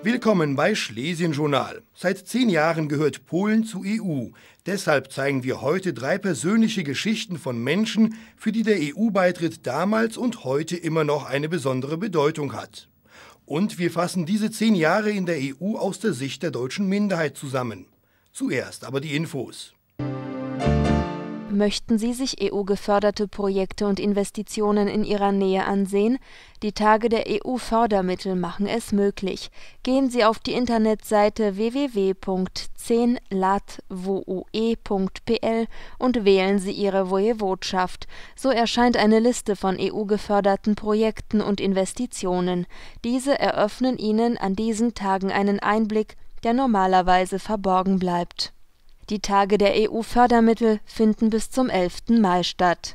Willkommen bei Schlesien-Journal. Seit 10 Jahren gehört Polen zur EU. Deshalb zeigen wir heute 3 persönliche Geschichten von Menschen, für die der EU-Beitritt damals und heute immer noch eine besondere Bedeutung hat. Und wir fassen diese 10 Jahre in der EU aus der Sicht der deutschen Minderheit zusammen. Zuerst aber die Infos. Möchten Sie sich EU-geförderte Projekte und Investitionen in Ihrer Nähe ansehen? Die Tage der EU-Fördermittel machen es möglich. Gehen Sie auf die Internetseite www.10latwoe.pl und wählen Sie Ihre Wojewodschaft. So erscheint eine Liste von EU-geförderten Projekten und Investitionen. Diese eröffnen Ihnen an diesen Tagen einen Einblick, der normalerweise verborgen bleibt. Die Tage der EU-Fördermittel finden bis zum 11. Mai statt.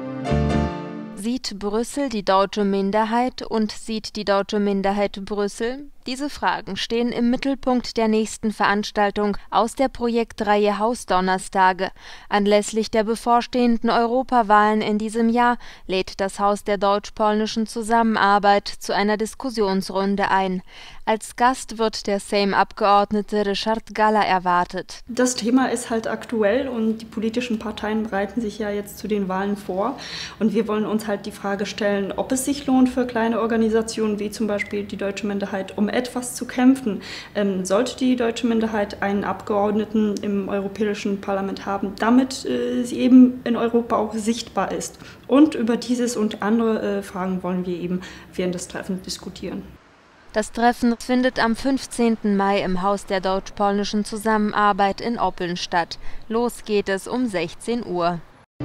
Sieht Brüssel die deutsche Minderheit und sieht die deutsche Minderheit Brüssel? Diese Fragen stehen im Mittelpunkt der nächsten Veranstaltung aus der Projektreihe Hausdonnerstage. Anlässlich der bevorstehenden Europawahlen in diesem Jahr lädt das Haus der deutsch-polnischen Zusammenarbeit zu einer Diskussionsrunde ein. Als Gast wird der Sejm-Abgeordnete Ryszard Galla erwartet. Das Thema ist halt aktuell und die politischen Parteien bereiten sich ja jetzt zu den Wahlen vor. Und wir wollen uns halt die Frage stellen, ob es sich lohnt für kleine Organisationen wie zum Beispiel die deutsche Minderheit, um etwas zu kämpfen. Sollte die deutsche Minderheit einen Abgeordneten im Europäischen Parlament haben, damit sie eben in Europa auch sichtbar ist. Und über dieses und andere Fragen wollen wir eben während des Treffens diskutieren. Das Treffen findet am 15. Mai im Haus der deutsch-polnischen Zusammenarbeit in Oppeln statt. Los geht es um 16 Uhr.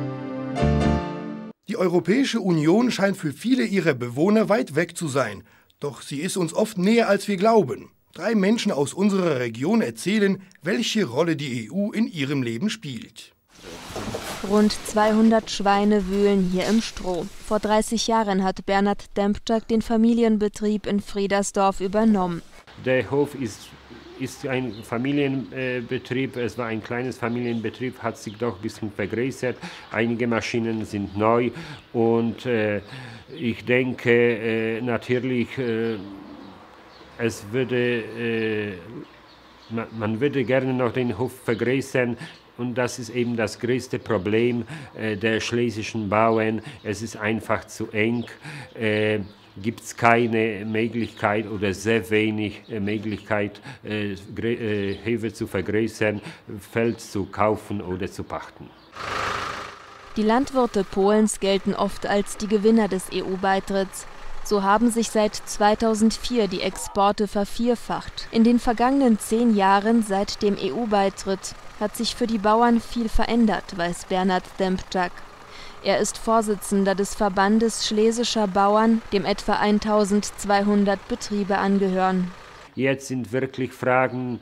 Die Europäische Union scheint für viele ihrer Bewohner weit weg zu sein. Doch sie ist uns oft näher, als wir glauben. 3 Menschen aus unserer Region erzählen, welche Rolle die EU in ihrem Leben spielt. Rund 200 Schweine wühlen hier im Stroh. Vor 30 Jahren hat Bernhard Dempczak den Familienbetrieb in Friedersdorf übernommen. Der Hof ist ein Familienbetrieb, es war ein kleines Familienbetrieb, hat sich doch ein bisschen vergrößert. Einige Maschinen sind neu und ich denke natürlich, man würde gerne noch den Hof vergrößern. Und das ist eben das größte Problem der schlesischen Bauern. Es ist einfach zu eng. Gibt es keine Möglichkeit oder sehr wenig Möglichkeit, Höfe zu vergrößern, Feld zu kaufen oder zu pachten. Die Landwirte Polens gelten oft als die Gewinner des EU-Beitritts. So haben sich seit 2004 die Exporte vervierfacht. In den vergangenen 10 Jahren seit dem EU-Beitritt hat sich für die Bauern viel verändert, weiß Bernhard Dempczak. Er ist Vorsitzender des Verbandes Schlesischer Bauern, dem etwa 1200 Betriebe angehören. Jetzt sind wirklich Fragen,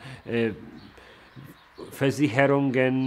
Versicherungen,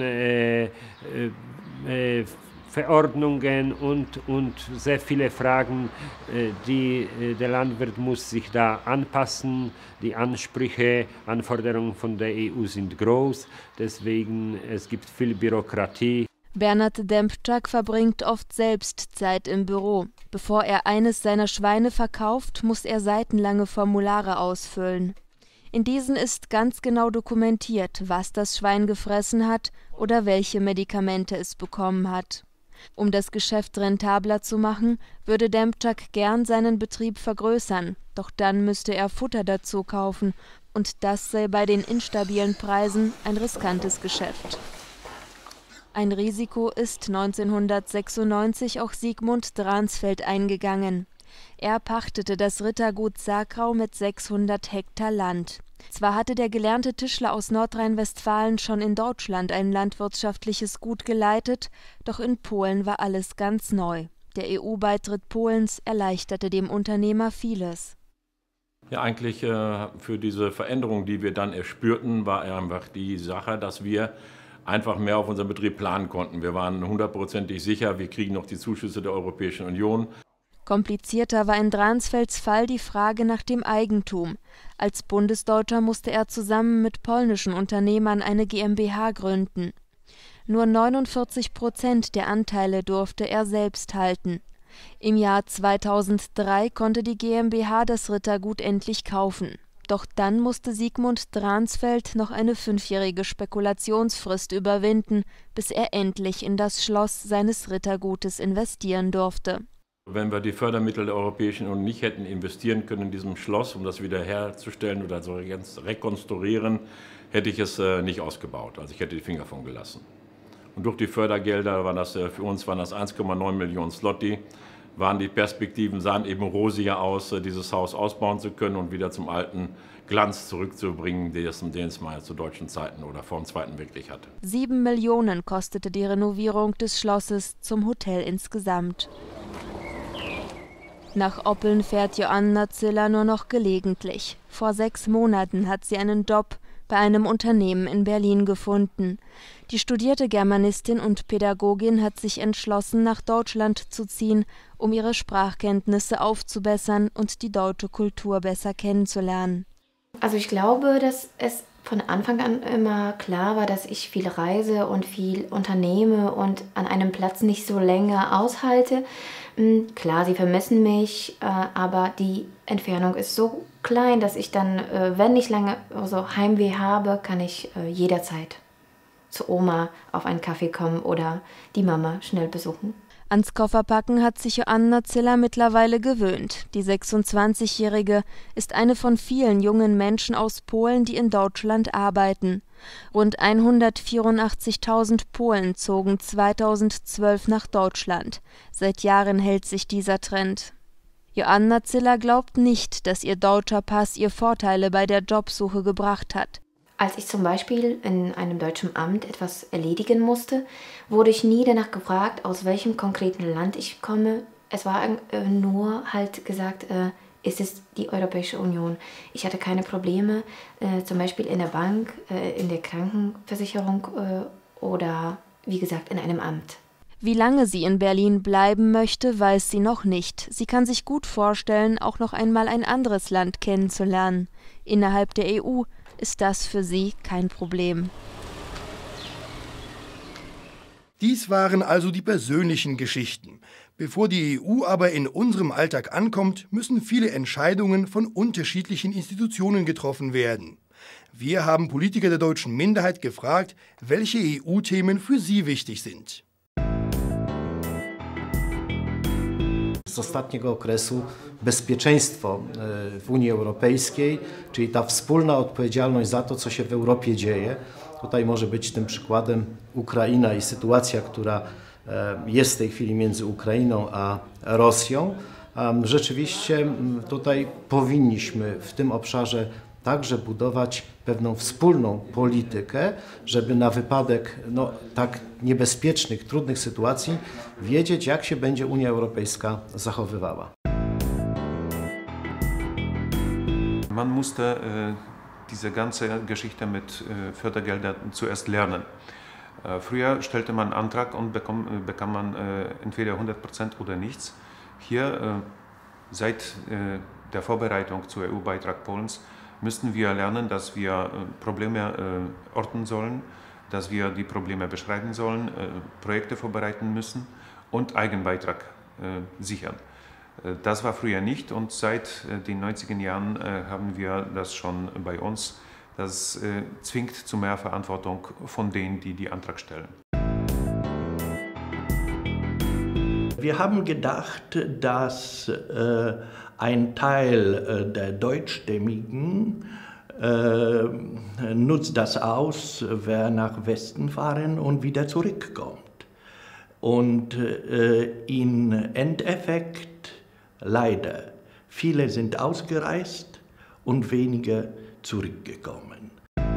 Verordnungen und sehr viele Fragen, der Landwirt muss sich da anpassen. Die Ansprüche, Anforderungen von der EU sind groß, deswegen es gibt viel Bürokratie. Bernhard Dempczak verbringt oft selbst Zeit im Büro. Bevor er eines seiner Schweine verkauft, muss er seitenlange Formulare ausfüllen. In diesen ist ganz genau dokumentiert, was das Schwein gefressen hat oder welche Medikamente es bekommen hat. Um das Geschäft rentabler zu machen, würde Dempczak gern seinen Betrieb vergrößern, doch dann müsste er Futter dazu kaufen, und das sei bei den instabilen Preisen ein riskantes Geschäft. Ein Risiko ist 1996 auch Sigmund Dransfeld eingegangen. Er pachtete das Rittergut Sagrau mit 600 Hektar Land. Zwar hatte der gelernte Tischler aus Nordrhein-Westfalen schon in Deutschland ein landwirtschaftliches Gut geleitet, doch in Polen war alles ganz neu. Der EU-Beitritt Polens erleichterte dem Unternehmer vieles. Ja, eigentlich für diese Veränderung, die wir dann erspürten, war einfach die Sache, dass wir einfach mehr auf unseren Betrieb planen konnten. Wir waren 100%ig sicher, wir kriegen noch die Zuschüsse der Europäischen Union. Komplizierter war in Dransfelds Fall die Frage nach dem Eigentum. Als Bundesdeutscher musste er zusammen mit polnischen Unternehmern eine GmbH gründen. Nur 49% der Anteile durfte er selbst halten. Im Jahr 2003 konnte die GmbH das Rittergut endlich kaufen. Doch dann musste Sigmund Dransfeld noch eine 5-jährige Spekulationsfrist überwinden, bis er endlich in das Schloss seines Rittergutes investieren durfte. Wenn wir die Fördermittel der Europäischen Union nicht hätten investieren können in diesem Schloss, um das wiederherzustellen oder so rekonstruieren, hätte ich es nicht ausgebaut. Also ich hätte die Finger von gelassen. Und durch die Fördergelder waren das für uns 1,9 Millionen Zloty. Die Perspektiven sahen eben rosiger aus, dieses Haus ausbauen zu können und wieder zum alten Glanz zurückzubringen, den es mal zu deutschen Zeiten oder vor dem Zweiten Weltkrieg hatte. 7 Millionen kostete die Renovierung des Schlosses zum Hotel insgesamt. Nach Oppeln fährt Joanna Ziller nur noch gelegentlich. Vor 6 Monaten hat sie einen Job bei einem Unternehmen in Berlin gefunden. Die studierte Germanistin und Pädagogin hat sich entschlossen, nach Deutschland zu ziehen, um ihre Sprachkenntnisse aufzubessern und die deutsche Kultur besser kennenzulernen. Also ich glaube, dass es von Anfang an immer klar war, dass ich viel reise und viel unternehme und an einem Platz nicht so länger aushalte. Klar, sie vermissen mich, aber die Entfernung ist so klein, dass ich dann, wenn ich lange Heimweh habe, kann ich jederzeit zu Oma auf einen Kaffee kommen oder die Mama schnell besuchen. Ans Kofferpacken hat sich Joanna Ziller mittlerweile gewöhnt. Die 26-Jährige ist eine von vielen jungen Menschen aus Polen, die in Deutschland arbeiten. Rund 184.000 Polen zogen 2012 nach Deutschland. Seit Jahren hält sich dieser Trend. Joanna Ziller glaubt nicht, dass ihr deutscher Pass ihr Vorteile bei der Jobsuche gebracht hat. Als ich zum Beispiel in einem deutschen Amt etwas erledigen musste, wurde ich nie danach gefragt, aus welchem konkreten Land ich komme. Es war nur halt gesagt, ist es die Europäische Union. Ich hatte keine Probleme, zum Beispiel in der Bank, in der Krankenversicherung oder wie gesagt in einem Amt. Wie lange sie in Berlin bleiben möchte, weiß sie noch nicht. Sie kann sich gut vorstellen, auch noch einmal ein anderes Land kennenzulernen. Innerhalb der EU ist das für sie kein Problem. Dies waren also die persönlichen Geschichten. Bevor die EU aber in unserem Alltag ankommt, müssen viele Entscheidungen von unterschiedlichen Institutionen getroffen werden. Wir haben Politiker der deutschen Minderheit gefragt, welche EU-Themen für sie wichtig sind. Z ostatniego okresu bezpieczeństwo w Unii Europejskiej, czyli ta wspólna odpowiedzialność za to, co się w Europie dzieje. Tutaj może być tym przykładem Ukraina i sytuacja, która jest w tej chwili między Ukrainą a Rosją. Rzeczywiście tutaj powinniśmy w tym obszarze także budować pewną wspólną politykę, żeby na wypadek tak niebezpiecznych, trudnych sytuacji wiedzieć, jak się będzie Unia Europejska zachowywała. Man musste diese ganze Geschichte mit Fördergeldern zuerst lernen. Früher stellte man einen Antrag und bekam man entweder 100% oder nichts. Hier, seit der Vorbereitung zum EU-Beitrag Polens, müssten wir lernen, dass wir Probleme orten sollen, dass wir die Probleme beschreiben sollen, Projekte vorbereiten müssen und Eigenbeitrag sichern. Das war früher nicht und seit den 90er Jahren haben wir das schon bei uns. Das zwingt zu mehr Verantwortung von denen, die den Antrag stellen. Wir haben gedacht, dass ein Teil der Deutschstämmigen nutzt das aus, wer nach Westen fahren und wieder zurückkommt. Und im Endeffekt leider, viele sind ausgereist und wenige zurückgekommen.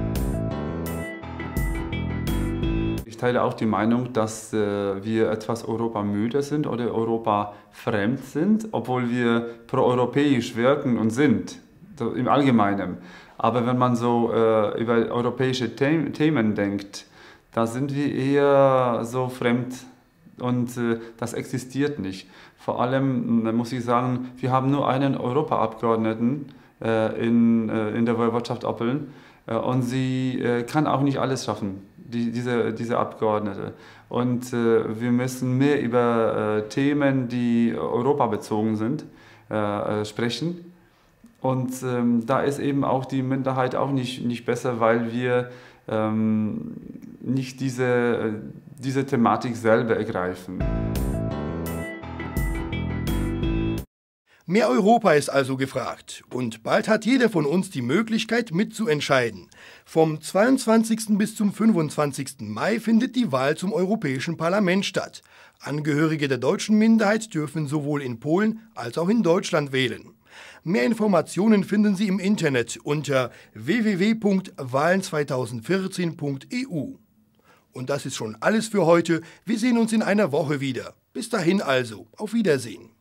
Ich teile auch die Meinung, dass wir etwas europamüde sind oder europafremd sind, obwohl wir proeuropäisch wirken und sind, so im Allgemeinen. Aber wenn man so über europäische Themen denkt, da sind wir eher so fremd und das existiert nicht. Vor allem muss ich sagen, wir haben nur einen Europaabgeordneten in der Woiwodschaft Oppeln und sie kann auch nicht alles schaffen. Diese Abgeordnete. Und wir müssen mehr über Themen, die europabezogen sind, sprechen. Und da ist eben auch die Minderheit auch nicht besser, weil wir nicht diese Thematik selber ergreifen. Mehr Europa ist also gefragt und bald hat jeder von uns die Möglichkeit mitzuentscheiden. Vom 22. bis zum 25. Mai findet die Wahl zum Europäischen Parlament statt. Angehörige der deutschen Minderheit dürfen sowohl in Polen als auch in Deutschland wählen. Mehr Informationen finden Sie im Internet unter www.wahlen2014.eu. Und das ist schon alles für heute. Wir sehen uns in einer Woche wieder. Bis dahin also, auf Wiedersehen.